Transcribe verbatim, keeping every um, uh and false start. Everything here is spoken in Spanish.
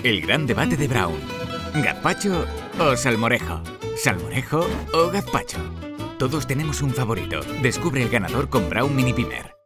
El gran debate de Braun. ¿Gazpacho o salmorejo? ¿Salmorejo o gazpacho? Todos tenemos un favorito. Descubre el ganador con Braun Mini Pimer.